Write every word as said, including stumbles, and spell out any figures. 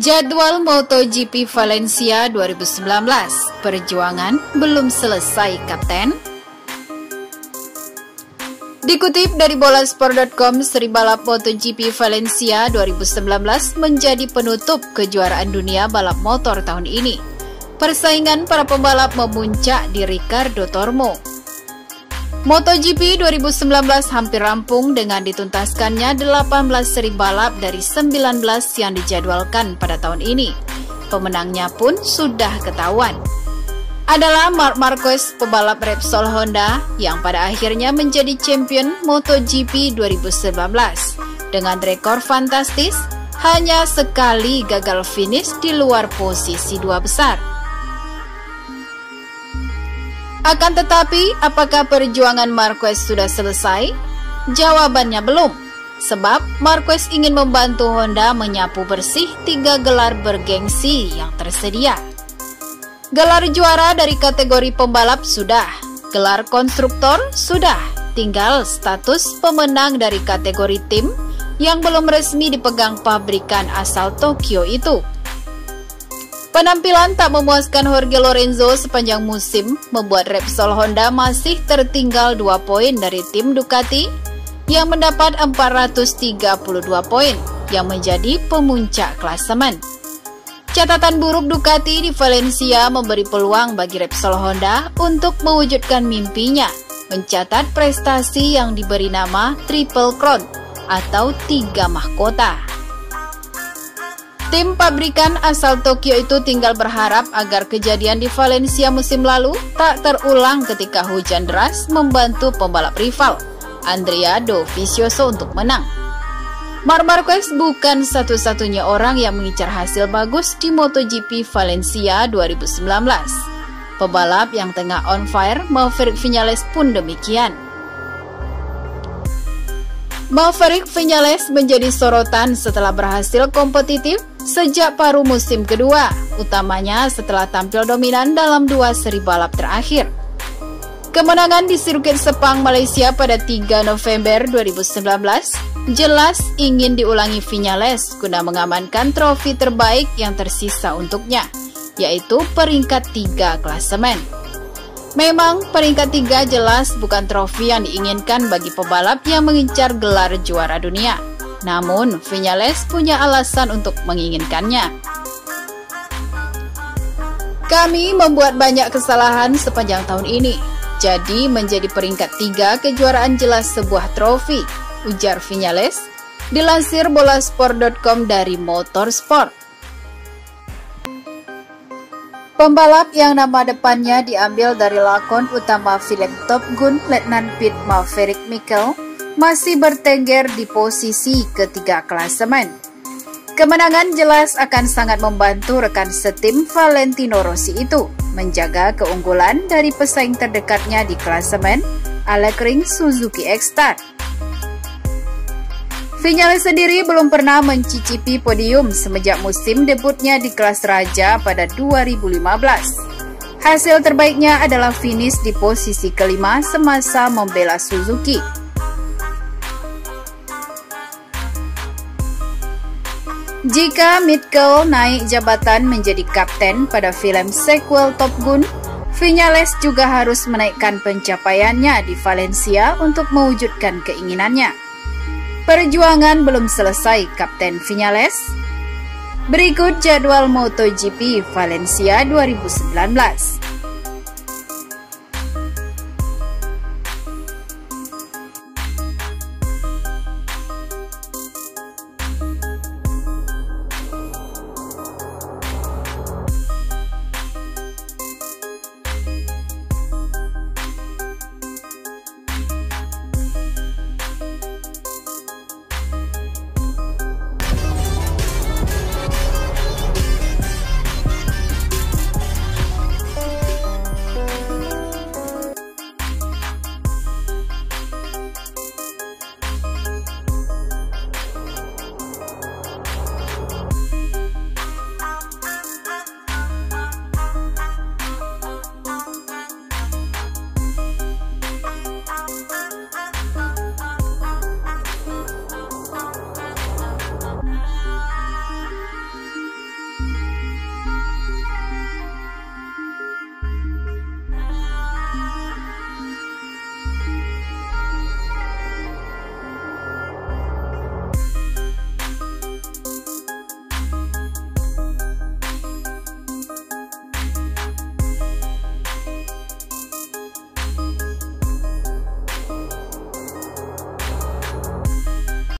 Jadwal MotoGP Valencia dua ribu sembilan belas, perjuangan belum selesai, Kapten. Dikutip dari bolasport titik com, seri balap MotoGP Valencia dua ribu sembilan belas menjadi penutup kejuaraan dunia balap motor tahun ini. Persaingan para pembalap memuncak di Ricardo Tormo. MotoGP dua ribu sembilan belas hampir rampung dengan dituntaskannya delapan belas seri balap dari sembilan belas yang dijadwalkan pada tahun ini. Pemenangnya pun sudah ketahuan. Adalah Marc Marquez, pebalap Repsol Honda, yang pada akhirnya menjadi champion MotoGP dua ribu sembilan belas. Dengan rekor fantastis, hanya sekali gagal finish di luar posisi dua besar. Akan tetapi, apakah perjuangan Marquez sudah selesai? Jawabannya belum, sebab Marquez ingin membantu Honda menyapu bersih tiga gelar bergengsi yang tersedia. Gelar juara dari kategori pembalap sudah, gelar konstruktor sudah, tinggal status pemenang dari kategori tim yang belum resmi dipegang pabrikan asal Tokyo itu. Penampilan tak memuaskan Jorge Lorenzo sepanjang musim membuat Repsol Honda masih tertinggal dua poin dari tim Ducati yang mendapat empat ratus tiga puluh dua poin yang menjadi pemuncak klasemen. Catatan buruk Ducati di Valencia memberi peluang bagi Repsol Honda untuk mewujudkan mimpinya, mencatat prestasi yang diberi nama Triple Crown atau tiga mahkota. Tim pabrikan asal Tokyo itu tinggal berharap agar kejadian di Valencia musim lalu tak terulang ketika hujan deras membantu pembalap rival, Andrea Dovizioso, untuk menang. Marc Marquez bukan satu-satunya orang yang mengincar hasil bagus di MotoGP Valencia dua ribu sembilan belas. Pebalap yang tengah on fire, Maverick Viñales, pun demikian. Maverick Viñales menjadi sorotan setelah berhasil kompetitif sejak paruh musim kedua, utamanya setelah tampil dominan dalam dua seri balap terakhir. Kemenangan di sirkuit Sepang, Malaysia pada tiga November dua ribu sembilan belas jelas ingin diulangi Viñales guna mengamankan trofi terbaik yang tersisa untuknya, yaitu peringkat tiga klasemen. Memang peringkat tiga jelas bukan trofi yang diinginkan bagi pebalap yang mengincar gelar juara dunia. Namun, Viñales punya alasan untuk menginginkannya. Kami membuat banyak kesalahan sepanjang tahun ini, jadi menjadi peringkat tiga kejuaraan jelas sebuah trofi, ujar Viñales, dilansir bolasport titik com dari Motorsport. Pembalap yang nama depannya diambil dari lakon utama film Top Gun, Letnan Pete Maverick Mikel, masih bertengger di posisi ketiga klasemen. Kemenangan jelas akan sangat membantu rekan setim Valentino Rossi itu menjaga keunggulan dari pesaing terdekatnya di klasemen, Alex Rins Suzuki X-Star. Viñales sendiri belum pernah mencicipi podium semenjak musim debutnya di kelas raja pada dua ribu lima belas. Hasil terbaiknya adalah finish di posisi kelima semasa membela Suzuki. Jika Mikel naik jabatan menjadi kapten pada film sequel Top Gun, Viñales juga harus menaikkan pencapaiannya di Valencia untuk mewujudkan keinginannya. Perjuangan belum selesai, Kapten Viñales. Berikut jadwal MotoGP Valencia dua ribu sembilan belas.